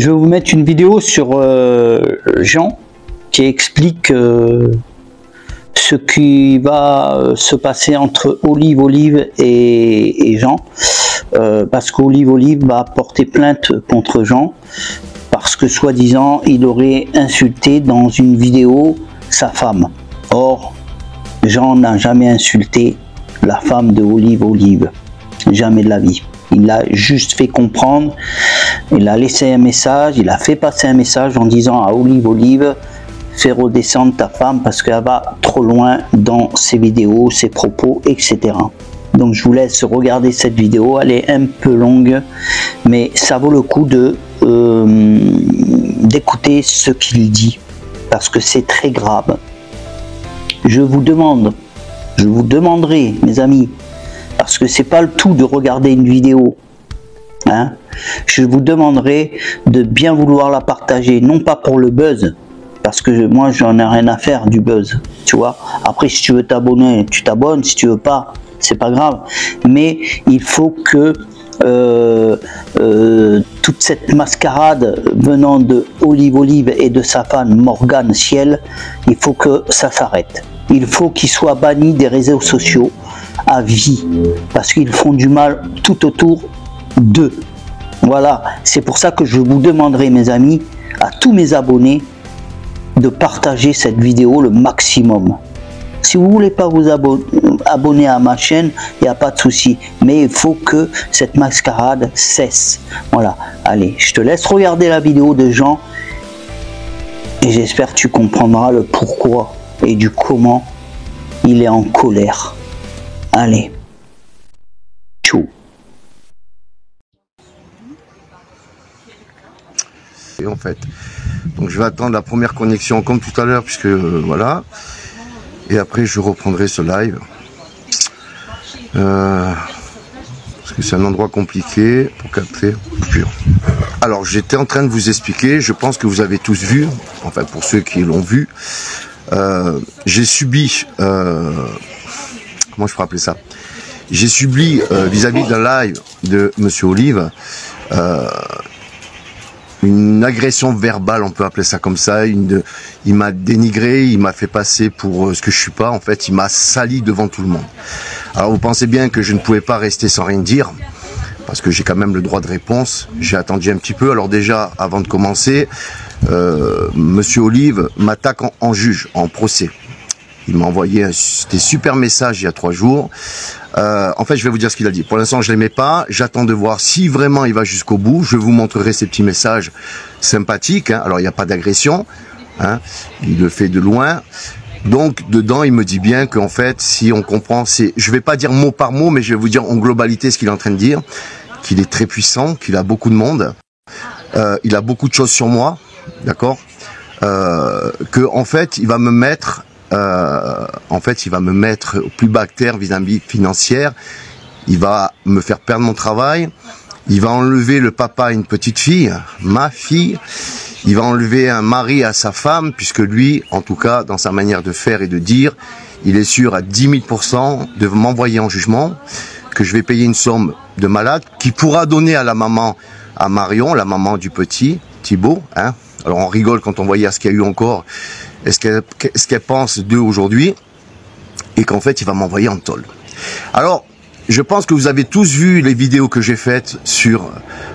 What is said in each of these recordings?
Je vais vous mettre une vidéo sur Jean qui explique ce qui va se passer entre Olive et Jean, parce qu'Olive va porter plainte contre Jean parce que soi-disant il aurait insulté dans une vidéo sa femme. Or Jean n'a jamais insulté la femme de Olive, jamais de la vie. Il a juste fait comprendre, il a laissé un message, il a fait passer un message en disant à Olive, fais redescendre ta femme parce qu'elle va trop loin dans ses vidéos, ses propos, etc. Donc je vous laisse regarder cette vidéo, elle est un peu longue, mais ça vaut le coup d'écouter ce qu'il dit, parce que c'est très grave. Je vous demanderai, mes amis, parce que c'est pas le tout de regarder une vidéo, hein, je vous demanderai de bien vouloir la partager, non pas pour le buzz, parce que moi j'en ai rien à faire du buzz, tu vois. Après, si tu veux t'abonner, tu t'abonnes, si tu veux pas, c'est pas grave, mais il faut que toute cette mascarade venant de Olive et de sa femme Morgane Ciel, il faut que ça s'arrête. Il faut qu'ils soient bannis des réseaux sociaux à vie, parce qu'ils font du mal tout autour d'eux. Voilà, c'est pour ça que je vous demanderai, mes amis, à tous mes abonnés, de partager cette vidéo le maximum. Si vous voulez pas vous abonner à ma chaîne, il n'y a pas de souci, mais il faut que cette mascarade cesse. Voilà, allez, je te laisse regarder la vidéo de Jean et j'espère que tu comprendras le pourquoi et du comment il est en colère. Allez, tchou. Et en fait, donc je vais attendre la première connexion comme tout à l'heure, puisque voilà, et après je reprendrai ce live parce que c'est un endroit compliqué pour capter. Alors j'étais en train de vous expliquer, je pense que vous avez tous vu, enfin pour ceux qui l'ont vu, j'ai subi comment je peux appeler ça, j'ai subi vis-à-vis d'un live de Monsieur Olive une agression verbale, on peut appeler ça comme ça. Il m'a dénigré, il m'a fait passer pour ce que je suis pas. En fait, il m'a sali devant tout le monde. Alors vous pensez bien que je ne pouvais pas rester sans rien dire, parce que j'ai quand même le droit de réponse. J'ai attendu un petit peu. Alors déjà, avant de commencer, Monsieur Olive m'attaque en juge, en procès. Il m'a envoyé des super messages il y a 3 jours. En fait, je vais vous dire ce qu'il a dit. Pour l'instant, je l'aimais pas. J'attends de voir si vraiment il va jusqu'au bout. Je vous montrerai ces petits messages sympathiques, hein. Alors, il n'y a pas d'agression, hein. Il le fait de loin. Donc, dedans, il me dit bien qu'en fait, si on comprend, je vais pas dire mot par mot, mais je vais vous dire en globalité ce qu'il est en train de dire, qu'il est très puissant, qu'il a beaucoup de monde, il a beaucoup de choses sur moi, d'accord, que en fait, il va me mettre au plus bas terre vis-à-vis financière. Il va me faire perdre mon travail. Il va enlever le papa à une petite fille, ma fille. Il va enlever un mari à sa femme, puisque lui, en tout cas, dans sa manière de faire et de dire, il est sûr à 10 000% de m'envoyer en jugement, que je vais payer une somme de malade, qui pourra donner à la maman, à Marion, la maman du petit, Thibaut, hein. Alors on rigole quand on voyait ce qu'il y a eu encore, ce qu'elle pense d'eux aujourd'hui, et qu'en fait il va m'envoyer en tôle. Alors je pense que vous avez tous vu les vidéos que j'ai faites sur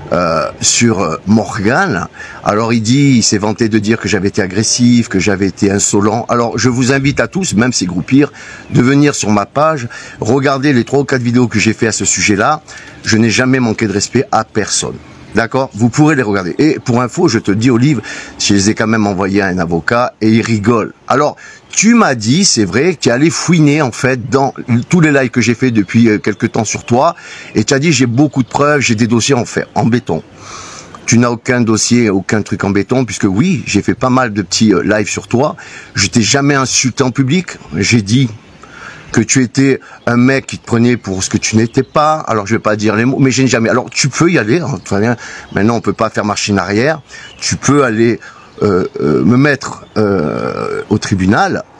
Morgane. Alors il s'est vanté de dire que j'avais été agressif, que j'avais été insolent. Alors je vous invite à tous, même ces groupirs, de venir sur ma page, regarder les 3 ou 4 vidéos que j'ai fait à ce sujet-là. Je n'ai jamais manqué de respect à personne. D'accord, vous pourrez les regarder. Et pour info, je te dis, Olive, je les ai quand même envoyés à un avocat et il rigole. Alors, tu m'as dit, c'est vrai, que tu es allé fouiner en fait dans tous les lives que j'ai fait depuis quelques temps sur toi, et tu as dit, j'ai beaucoup de preuves, j'ai des dossiers en béton. Tu n'as aucun dossier, aucun truc en béton, puisque oui, j'ai fait pas mal de petits lives sur toi. Je t'ai jamais insulté en public. J'ai dit que tu étais un mec qui te prenait pour ce que tu n'étais pas. Alors je vais pas dire les mots, mais je n'ai jamais. Alors tu peux y aller. Hein, maintenant on peut pas faire machine arrière. Tu peux aller me mettre au tribunal.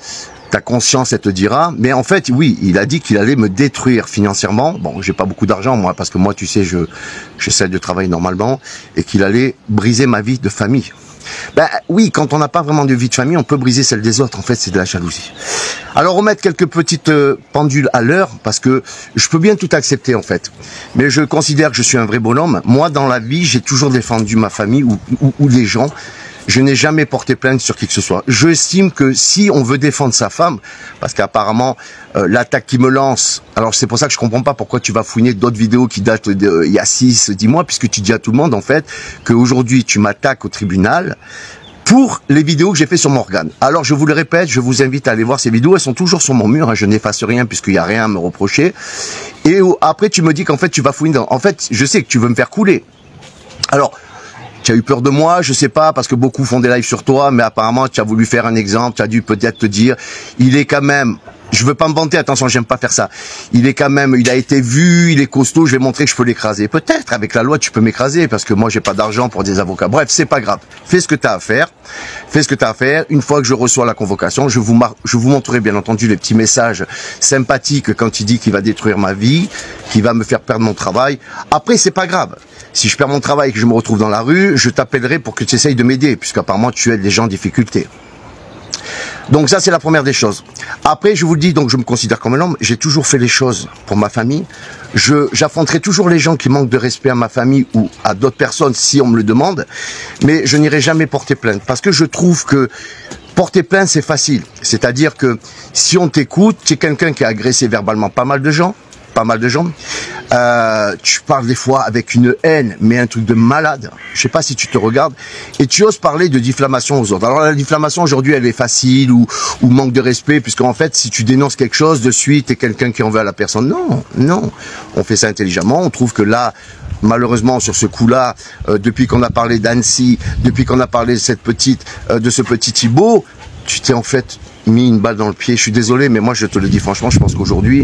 ta conscience, elle te dira. Mais en fait, oui, il a dit qu'il allait me détruire financièrement. Bon, j'ai pas beaucoup d'argent, moi, parce que moi, tu sais, j'essaie de travailler normalement. Et qu'il allait briser ma vie de famille. Ben oui, quand on n'a pas vraiment de vie de famille, on peut briser celle des autres. En fait, c'est de la jalousie. Alors, remettre quelques petites pendules à l'heure, parce que je peux bien tout accepter, en fait. Mais je considère que je suis un vrai bonhomme. Moi, dans la vie, j'ai toujours défendu ma famille ou les gens. Je n'ai jamais porté plainte sur qui que ce soit. Je estime que si on veut défendre sa femme, parce qu'apparemment, l'attaque qui me lance, alors c'est pour ça que je comprends pas pourquoi tu vas fouiner d'autres vidéos qui datent d'il y a 6-10 mois, puisque tu dis à tout le monde, en fait, qu'aujourd'hui, tu m'attaques au tribunal pour les vidéos que j'ai fait sur Morgane. Alors, je vous le répète, je vous invite à aller voir ces vidéos. Elles sont toujours sur mon mur, hein, je n'efface rien puisqu'il n'y a rien à me reprocher. Et après, tu me dis qu'en fait, tu vas fouiner dans... En fait, je sais que tu veux me faire couler. Alors... Tu as eu peur de moi, je sais pas, parce que beaucoup font des lives sur toi, mais apparemment tu as voulu faire un exemple, tu as dû peut-être te dire, il est quand même, je veux pas me vanter, attention, j'aime pas faire ça, il est quand même, il a été vu, il est costaud, je vais montrer que je peux l'écraser. Peut-être, avec la loi, tu peux m'écraser, parce que moi j'ai pas d'argent pour des avocats. Bref, c'est pas grave, fais ce que tu as à faire, fais ce que tu as à faire. Une fois que je reçois la convocation, je vous montrerai bien entendu les petits messages sympathiques quand il dit qu'il va détruire ma vie, qu'il va me faire perdre mon travail. Après, c'est pas grave. Si je perds mon travail et que je me retrouve dans la rue, je t'appellerai pour que tu essayes de m'aider, puisqu'apparemment tu aides les gens en difficulté. Donc ça, c'est la première des choses. Après, je vous le dis, donc je me considère comme un homme, j'ai toujours fait les choses pour ma famille. J'affronterai toujours les gens qui manquent de respect à ma famille ou à d'autres personnes si on me le demande, mais je n'irai jamais porter plainte, parce que je trouve que porter plainte, c'est facile. C'est-à-dire que si on t'écoute, tu es quelqu'un qui a agressé verbalement pas mal de gens, tu parles des fois avec une haine, mais un truc de malade. Je sais pas si tu te regardes et tu oses parler de diffamation aux autres. Alors la diffamation aujourd'hui, elle est facile ou manque de respect, puisqu'en fait, si tu dénonces quelque chose de suite, t'es quelqu'un qui en veut à la personne. Non, non. On fait ça intelligemment. On trouve que là, malheureusement, sur ce coup-là, depuis qu'on a parlé d'Annecy, depuis qu'on a parlé de de ce petit Thibaut, tu t'es en fait mis une balle dans le pied. Je suis désolé, mais moi je te le dis franchement, je pense qu'aujourd'hui,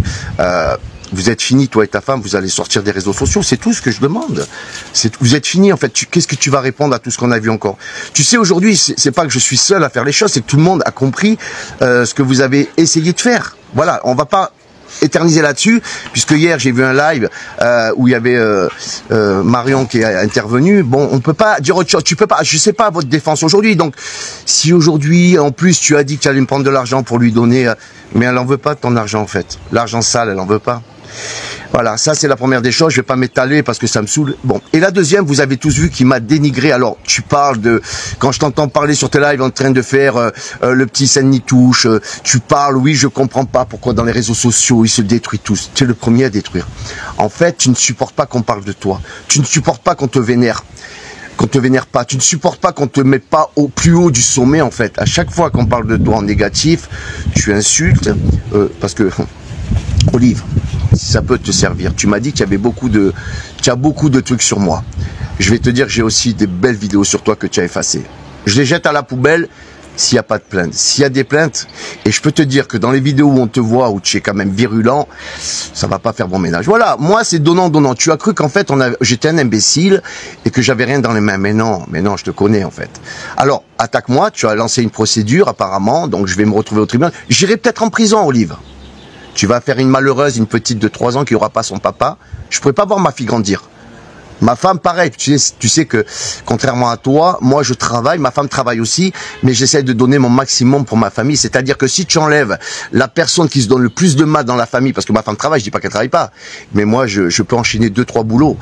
vous êtes fini, toi et ta femme, vous allez sortir des réseaux sociaux, c'est tout ce que je demande. Vous êtes fini, en fait. Qu'est-ce que tu vas répondre à tout ce qu'on a vu encore? Tu sais, aujourd'hui, c'est pas que je suis seul à faire les choses, c'est que tout le monde a compris ce que vous avez essayé de faire. Voilà, on va pas éterniser là-dessus, puisque hier j'ai vu un live où il y avait Marion qui est intervenue. Bon, on peut pas dire autre chose, tu peux pas, je sais pas votre défense aujourd'hui. Donc, si aujourd'hui, en plus, tu as dit que tu allais me prendre de l'argent pour lui donner, mais elle en veut pas de ton argent en fait. L'argent sale, elle en veut pas. Voilà, ça c'est la première des choses, je vais pas m'étaler parce que ça me saoule. Bon, et la deuxième, vous avez tous vu qu'il m'a dénigré. Alors, tu parles de... Quand je t'entends parler sur tes lives en train de faire le petit scène-ni-touche, tu parles, oui, je comprends pas pourquoi dans les réseaux sociaux, ils se détruisent tous. Tu es le premier à détruire. En fait, tu ne supportes pas qu'on parle de toi. Tu ne supportes pas qu'on te vénère. Qu'on te vénère pas, tu ne supportes pas qu'on te mette pas au plus haut du sommet en fait. À chaque fois qu'on parle de toi en négatif, tu insultes, parce que, Olive, si ça peut te servir, tu m'as dit qu'il y avait tu as beaucoup de trucs sur moi. Je vais te dire que j'ai aussi des belles vidéos sur toi que tu as effacées. Je les jette à la poubelle s'il n'y a pas de plainte. S'il y a des plaintes, et je peux te dire que dans les vidéos où on te voit, où tu es quand même virulent, ça va pas faire bon ménage. Voilà, moi c'est donnant. Tu as cru qu'en fait j'étais un imbécile et que j'avais rien dans les mains. Mais non, je te connais en fait. Alors, attaque-moi, tu as lancé une procédure apparemment, donc je vais me retrouver au tribunal. J'irai peut-être en prison, Olive. Tu vas faire une malheureuse, une petite de 3 ans qui n'aura pas son papa. Je pourrais pas voir ma fille grandir. Ma femme, pareil, tu sais que, contrairement à toi, moi je travaille, ma femme travaille aussi, mais j'essaie de donner mon maximum pour ma famille. C'est-à-dire que si tu enlèves la personne qui se donne le plus de mal dans la famille, parce que ma femme travaille, je dis pas qu'elle travaille pas, mais moi je peux enchaîner 2-3 boulots,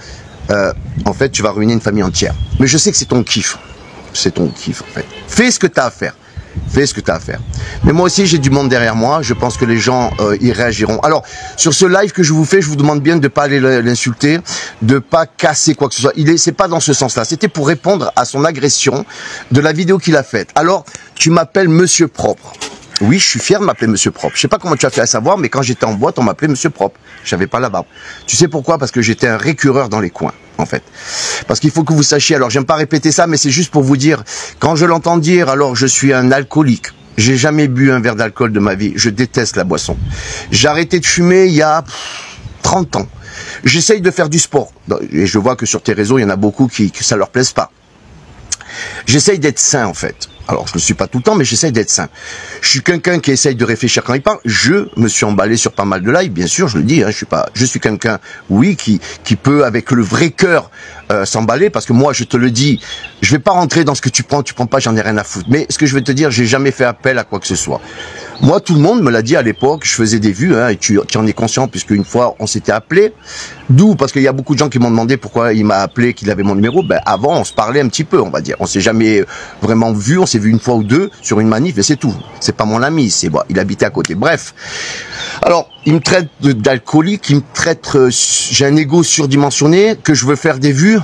en fait tu vas ruiner une famille entière. Mais je sais que c'est ton kiff. C'est ton kiff en fait. Fais ce que tu as à faire. Fais ce que tu as à faire. Mais moi aussi, j'ai du monde derrière moi. Je pense que les gens y réagiront. Alors, sur ce live que je vous fais, je vous demande bien de ne pas aller l'insulter, de ne pas casser quoi que ce soit. C'est pas dans ce sens-là. C'était pour répondre à son agression de la vidéo qu'il a faite. Alors, tu m'appelles Monsieur Propre. Oui, je suis fier de m'appeler Monsieur Propre. Je sais pas comment tu as fait à savoir, mais quand j'étais en boîte, on m'appelait Monsieur Propre. J'avais pas la barbe. Tu sais pourquoi? Parce que j'étais un récurreur dans les coins, en fait. Parce qu'il faut que vous sachiez, alors j'aime pas répéter ça, mais c'est juste pour vous dire, quand je l'entends dire, alors je suis un alcoolique. J'ai jamais bu un verre d'alcool de ma vie. Je déteste la boisson. J'ai arrêté de fumer il y a 30 ans. J'essaye de faire du sport. Et je vois que sur tes réseaux, il y en a beaucoup que ça leur plaise pas. J'essaye d'être sain, en fait. Alors, je ne le suis pas tout le temps, mais j'essaye d'être sain. Je suis quelqu'un qui essaye de réfléchir quand il parle. Je me suis emballé sur pas mal de lives, bien sûr, je le dis. Hein, je suis quelqu'un, oui, qui peut avec le vrai cœur s'emballer, parce que moi, je te le dis, je vais pas rentrer dans ce que tu prends pas, j'en ai rien à foutre. Mais ce que je vais te dire, j'ai jamais fait appel à quoi que ce soit. Moi, tout le monde me l'a dit à l'époque, je faisais des vues, hein, et tu en es conscient, puisque une fois, on s'était appelé. D'où, parce qu'il y a beaucoup de gens qui m'ont demandé pourquoi il m'a appelé, qu'il avait mon numéro. Ben, avant, on se parlait un petit peu, on va dire. On s'est jamais vraiment vu, on s'est vu une fois ou deux sur une manif, et c'est tout. C'est pas mon ami, c'est bon, il habitait à côté. Bref. Alors, il me traite d'alcoolique, il me traite, j'ai un ego surdimensionné, que je veux faire des vues.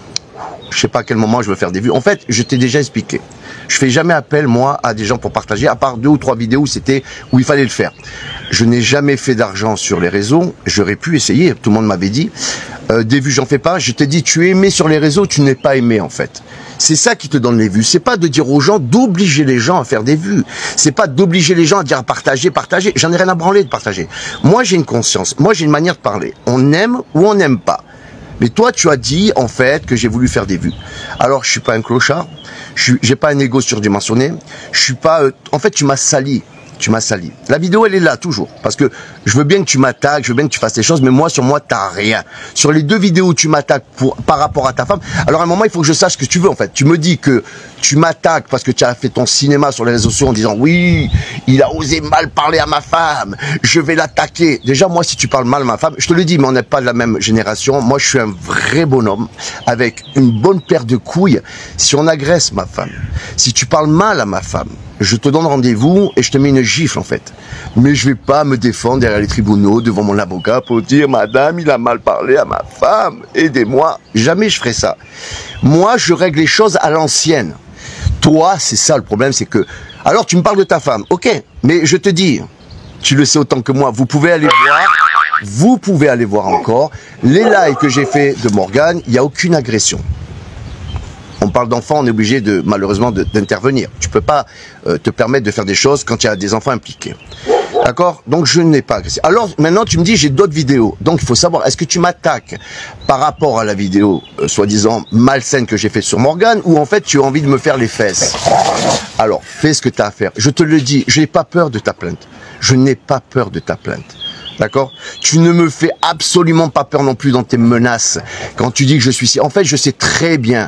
Je sais pas à quel moment je veux faire des vues. En fait, je t'ai déjà expliqué. Je fais jamais appel, moi, à des gens pour partager, à part 2 ou 3 vidéos où il fallait le faire. Je n'ai jamais fait d'argent sur les réseaux. J'aurais pu essayer, tout le monde m'avait dit. Des vues, j'en fais pas. Je t'ai dit, tu es aimé sur les réseaux, tu n'es pas aimé, en fait. C'est ça qui te donne les vues. C'est pas de dire aux gens, d'obliger les gens à faire des vues. C'est pas d'obliger les gens à dire partager. J'en ai rien à branler de partager. Moi, j'ai une conscience. Moi, j'ai une manière de parler. On aime ou on n'aime pas. Mais toi, tu as dit, en fait, que j'ai voulu faire des vues. Alors, je suis pas un clochard. J'ai pas un ego surdimensionné. Je suis pas... en fait, tu m'as sali. Tu m'as sali. La vidéo, elle est là, toujours. Parce que je veux bien que tu m'attaques, je veux bien que tu fasses des choses, mais moi, sur moi, t'as rien. Sur les 2 vidéos où tu m'attaques par rapport à ta femme, alors à un moment, il faut que je sache ce que tu veux, en fait. Tu me dis que tu m'attaques parce que tu as fait ton cinéma sur les réseaux sociaux en disant, oui, il a osé mal parler à ma femme, je vais l'attaquer. Déjà, moi, si tu parles mal à ma femme, je te le dis, mais on n'est pas de la même génération. Moi, je suis un vrai bonhomme, avec une bonne paire de couilles. Si on agresse ma femme, si tu parles mal à ma femme, je te donne rendez-vous et je te mets une gifle, en fait. Mais je vais pas me défendre derrière les tribunaux, devant mon avocat, pour dire, madame, il a mal parlé à ma femme, aidez-moi. Jamais je ferai ça. Moi, je règle les choses à l'ancienne. Toi, c'est ça le problème, c'est que... Alors, tu me parles de ta femme, ok, mais je te dis, tu le sais autant que moi, vous pouvez aller voir encore les lives que j'ai fait de Morgane, il n'y a aucune agression. On parle d'enfants, on est obligé malheureusement d'intervenir. Tu peux pas te permettre de faire des choses quand il y a des enfants impliqués. D'accord? Donc je n'ai pas agressé. Alors maintenant tu me dis j'ai d'autres vidéos. Donc il faut savoir, est-ce que tu m'attaques par rapport à la vidéo soi-disant malsaine que j'ai faite sur Morgane, ou en fait tu as envie de me faire les fesses? Alors fais ce que tu as à faire. Je te le dis, je n'ai pas peur de ta plainte. Je n'ai pas peur de ta plainte. D'accord? Tu ne me fais absolument pas peur non plus dans tes menaces. Quand tu dis que je suis... En fait, je sais très bien,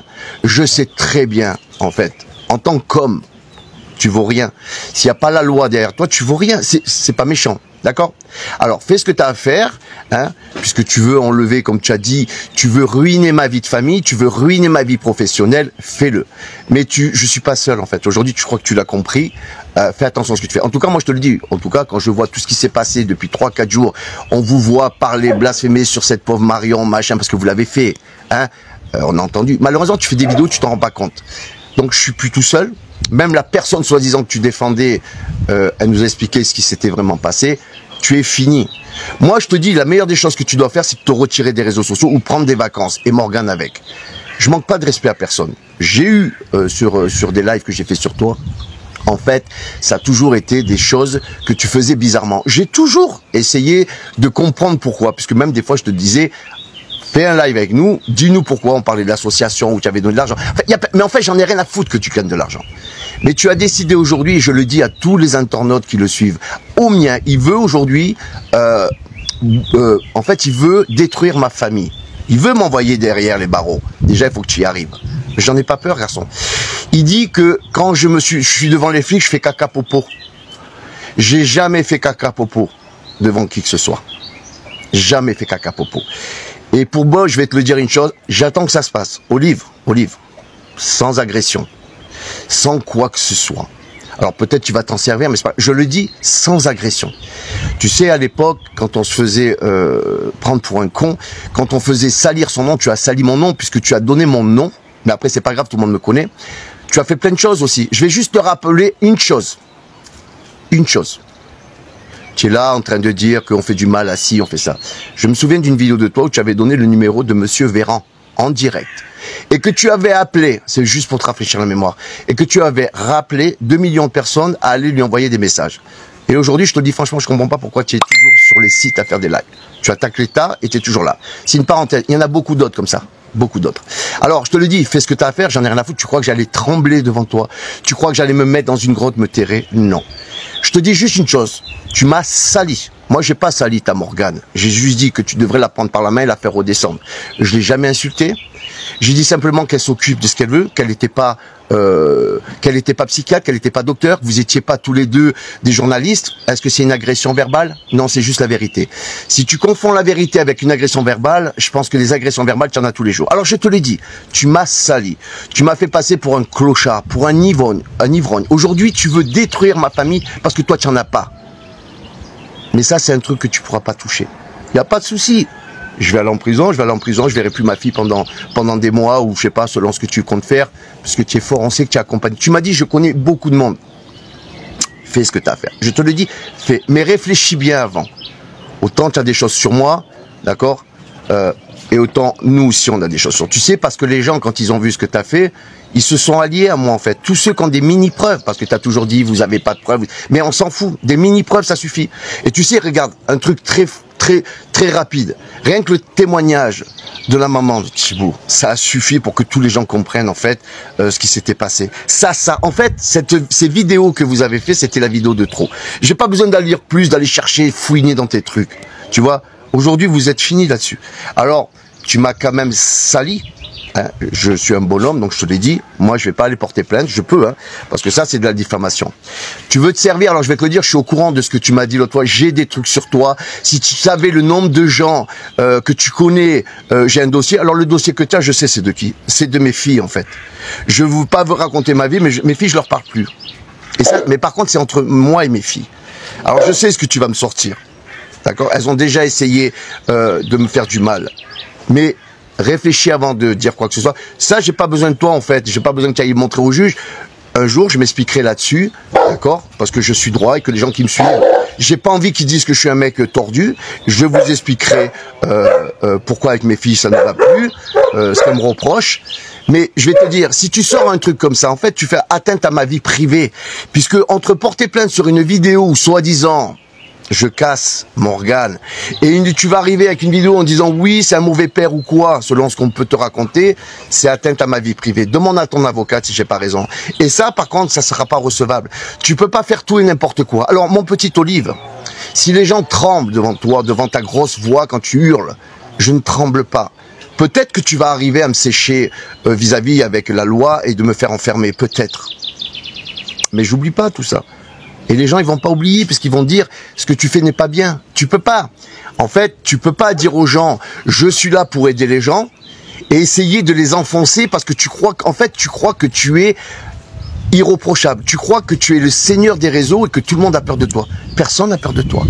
en fait, en tant qu'homme, tu vaux rien. S'il n'y a pas la loi derrière toi, tu vaux rien. C'est pas méchant. D'accord? Alors, fais ce que tu as à faire, hein, puisque tu veux enlever, comme tu as dit, tu veux ruiner ma vie de famille, tu veux ruiner ma vie professionnelle, fais-le. Mais je suis pas seul, en fait. Aujourd'hui, je crois que tu l'as compris. Fais attention à ce que tu fais. En tout cas, moi, je te le dis. En tout cas, quand je vois tout ce qui s'est passé depuis 3-4 jours, on vous voit parler, blasphémer sur cette pauvre Marion, machin, parce que vous l'avez fait, hein. On a entendu. Malheureusement, tu fais des vidéos, tu t'en rends pas compte. Donc, je suis plus tout seul. Même la personne soi-disant que tu défendais, elle nous a expliqué ce qui s'était vraiment passé. Tu es fini. Moi, je te dis, la meilleure des choses que tu dois faire, c'est de te retirer des réseaux sociaux ou prendre des vacances. Et Morgane avec. Je manque pas de respect à personne. J'ai eu, sur des lives que j'ai fait sur toi, en fait, ça a toujours été des choses que tu faisais bizarrement. J'ai toujours essayé de comprendre pourquoi. Puisque même des fois, je te disais... Fais un live avec nous, dis-nous pourquoi on parlait de l'association où tu avais donné de l'argent. Mais en fait, j'en ai rien à foutre que tu gagnes de l'argent. Mais tu as décidé aujourd'hui, et je le dis à tous les internautes qui le suivent, au mien, il veut aujourd'hui, en fait, il veut détruire ma famille. Il veut m'envoyer derrière les barreaux. Déjà, il faut que tu y arrives. J'en ai pas peur, garçon. Il dit que quand je suis devant les flics, je fais caca popo. J'ai jamais fait caca popo devant qui que ce soit. Jamais fait caca popo. Et pour moi, je vais te le dire une chose, j'attends que ça se passe. Olive, sans agression, sans quoi que ce soit. Alors peut-être tu vas t'en servir, mais c'est pas... Je le dis sans agression. Tu sais, à l'époque, quand on se faisait prendre pour un con, quand on faisait salir son nom, tu as sali mon nom puisque tu as donné mon nom, mais après c'est pas grave, tout le monde me connaît. Tu as fait plein de choses aussi. Je vais juste te rappeler une chose. Une chose. Tu es là en train de dire qu'on fait du mal à ci, on fait ça. Je me souviens d'une vidéo de toi où tu avais donné le numéro de Monsieur Véran en direct. Et que tu avais appelé, c'est juste pour te rafraîchir la mémoire, et que tu avais rappelé 2 millions de personnes à aller lui envoyer des messages. Et aujourd'hui, je te dis franchement, je comprends pas pourquoi tu es toujours sur les sites à faire des lives. Tu attaques l'État et tu es toujours là. C'est une parenthèse, il y en a beaucoup d'autres comme ça. beaucoup d'autres. Alors, je te le dis, fais ce que tu as à faire, j'en ai rien à foutre. Tu crois que j'allais trembler devant toi? Tu crois que j'allais me mettre dans une grotte, me terrer? Non. Je te dis juste une chose, tu m'as sali. Moi, j'ai pas sali ta Morgane. J'ai juste dit que tu devrais la prendre par la main et la faire redescendre. Je l'ai jamais insultée. J'ai dit simplement qu'elle s'occupe de ce qu'elle veut, qu'elle n'était pas psychiatre, qu'elle n'était pas docteur, que vous étiez pas tous les deux des journalistes. Est-ce que c'est une agression verbale? Non, c'est juste la vérité. Si tu confonds la vérité avec une agression verbale, je pense que les agressions verbales, tu en as tous les jours. Alors je te l'ai dit, tu m'as sali. Tu m'as fait passer pour un clochard, pour un ivrogne. Aujourd'hui, tu veux détruire ma famille parce que toi, tu n'en as pas. Mais ça, c'est un truc que tu pourras pas toucher. Il n'y a pas de souci. Je vais aller en prison, je verrai plus ma fille pendant des mois ou je sais pas, selon ce que tu comptes faire, parce que tu es fort, on sait que tu accompagnes. Tu m'as dit, je connais beaucoup de monde. Fais ce que tu as à faire. Je te le dis, fais. Mais réfléchis bien avant. Autant tu as des choses sur moi, d'accord, et autant nous aussi on a des choses sur. Tu sais, parce que les gens, quand ils ont vu ce que tu as fait, ils se sont alliés à moi en fait. Tous ceux qui ont des mini-preuves, parce que tu as toujours dit, vous avez pas de preuves, mais on s'en fout. Des mini-preuves, ça suffit. Et tu sais, regarde, un truc très rapide. Rien que le témoignage de la maman de Thibaut, ça a suffi pour que tous les gens comprennent en fait ce qui s'était passé. En fait, ces vidéos que vous avez fait, c'était la vidéo de trop. J'ai pas besoin d'aller lire plus, d'aller chercher, fouiner dans tes trucs. Tu vois, aujourd'hui vous êtes fini là-dessus. Alors, tu m'as quand même sali. Hein, je suis un bonhomme, donc je te l'ai dit, moi je vais pas aller porter plainte, je peux, hein, parce que ça c'est de la diffamation. Tu veux te servir, alors je vais te le dire, je suis au courant de ce que tu m'as dit l'autre fois, j'ai des trucs sur toi, si tu savais le nombre de gens que tu connais, j'ai un dossier, alors le dossier que tu as, je sais c'est de qui? C'est de mes filles en fait. Je ne veux pas vous raconter ma vie, mais mes filles je leur parle plus. Et ça, mais par contre c'est entre moi et mes filles. Alors je sais ce que tu vas me sortir, d'accord? Elles ont déjà essayé de me faire du mal, mais réfléchis avant de dire quoi que ce soit. Ça, j'ai pas besoin de toi, en fait. J'ai pas besoin que tu ailles montrer au juge. Un jour, je m'expliquerai là-dessus, d'accord? Parce que je suis droit et que les gens qui me suivent, j'ai pas envie qu'ils disent que je suis un mec tordu. Je vous expliquerai pourquoi avec mes filles ça ne va plus, ce qu'elles me reprochent. Mais je vais te dire, si tu sors un truc comme ça, en fait, tu fais atteinte à ma vie privée. Puisque entre porter plainte sur une vidéo où, soi-disant, je casse Morgane, et tu vas arriver avec une vidéo en disant oui c'est un mauvais père ou quoi, selon ce qu'on peut te raconter, c'est atteinte à ma vie privée. Demande à ton avocate si j'ai pas raison. Et ça par contre ça sera pas recevable. Tu peux pas faire tout et n'importe quoi. Alors mon petit Olive, si les gens tremblent devant toi, devant ta grosse voix quand tu hurles, je ne tremble pas. Peut-être que tu vas arriver à me sécher vis-à-vis avec la loi et de me faire enfermer, peut-être. Mais j'oublie pas tout ça. Et les gens, ils vont pas oublier, parce qu'ils vont dire, ce que tu fais n'est pas bien. Tu peux pas. En fait, tu peux pas dire aux gens, je suis là pour aider les gens, et essayer de les enfoncer parce que tu crois que tu es irréprochable. Tu crois que tu es le seigneur des réseaux et que tout le monde a peur de toi. Personne n'a peur de toi.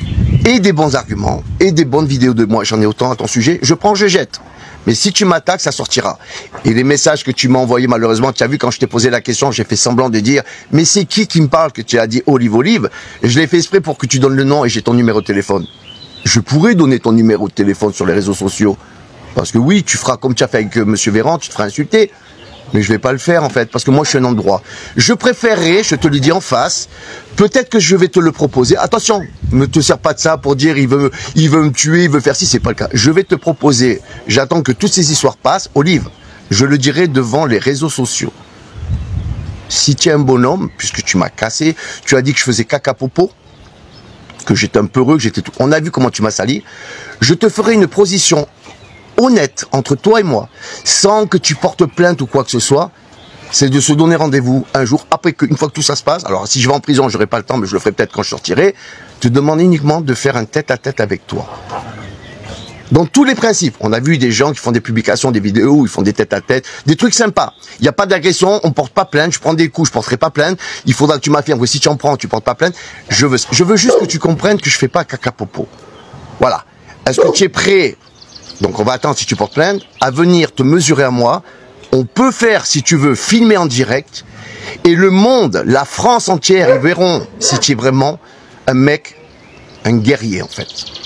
Et des bons arguments, et des bonnes vidéos de moi, j'en ai autant à ton sujet, je prends, je jette. Mais si tu m'attaques, ça sortira. Et les messages que tu m'as envoyés, malheureusement, tu as vu quand je t'ai posé la question, j'ai fait semblant de dire, mais c'est qui me parle que tu as dit Olive? Et je l'ai fait exprès pour que tu donnes le nom et j'ai ton numéro de téléphone. Je pourrais donner ton numéro de téléphone sur les réseaux sociaux. Parce que oui, tu feras comme tu as fait avec Monsieur Véran, tu te feras insulter. Mais je vais pas le faire en fait, parce que moi je suis un homme droit. Je préférerais, je te le dis en face, peut-être que je vais te le proposer. Attention, ne te sers pas de ça pour dire il veut me tuer, il veut faire ci, c'est pas le cas. Je vais te proposer, j'attends que toutes ces histoires passent. Olive, je le dirai devant les réseaux sociaux. Si tu es un bonhomme, puisque tu m'as cassé, tu as dit que je faisais caca popo, que j'étais un peu heureux, que j'étais tout. On a vu comment tu m'as sali. Je te ferai une position honnête entre toi et moi, sans que tu portes plainte ou quoi que ce soit, c'est de se donner rendez-vous un jour, après une fois que tout ça se passe, alors si je vais en prison, j'aurai pas le temps, mais je le ferai peut-être quand je sortirai, te demander uniquement de faire un tête-à-tête avec toi. Dans tous les principes, on a vu des gens qui font des publications, des vidéos, où ils font des tête-à-tête, des trucs sympas. Il n'y a pas d'agression, on porte pas plainte, je prends des coups, je porterai pas plainte, il faudra que tu m'affirmes que si tu en prends, tu portes pas plainte. Je veux juste que tu comprennes que je fais pas caca popo. Voilà. Est-ce que tu es prêt? Donc on va attendre si tu portes plainte, à venir te mesurer à moi. On peut faire, si tu veux, filmer en direct. Et le monde, la France entière, ils verront si tu es vraiment un mec, un guerrier en fait.